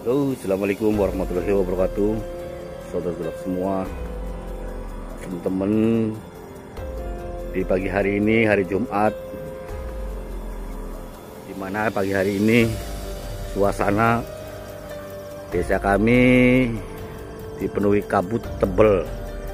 Assalamualaikum warahmatullahi wabarakatuh, saudara-saudara semua, teman-teman. Di pagi hari ini, hari Jumat, dimana pagi hari ini suasana desa kami dipenuhi kabut tebal.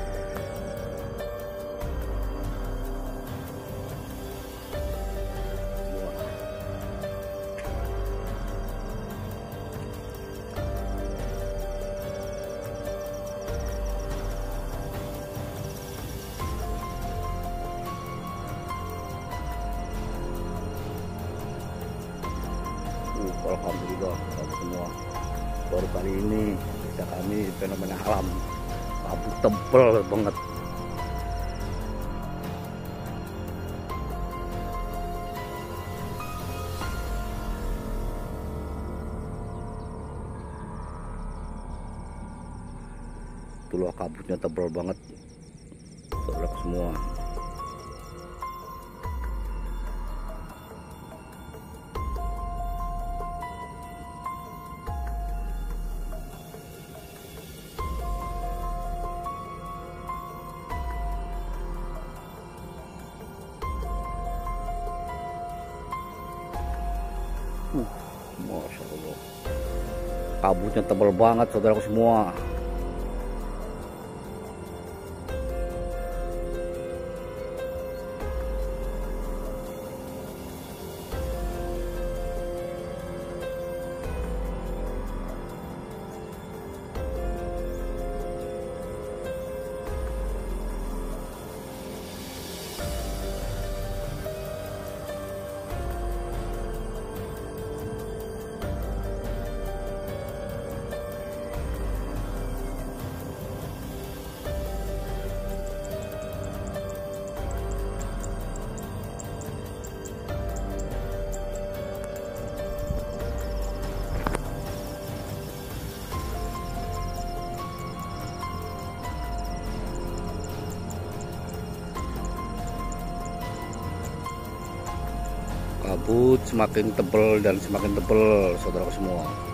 Alhamdulillah semua, baru kali ini desa kami fenomena alam kabut tebal banget. Itulah kabutnya tebal banget, saudara semua. Masya Allah, kabutnya tebal banget, saudaraku semua. Kabut semakin tebal dan semakin tebal, saudaraku semua.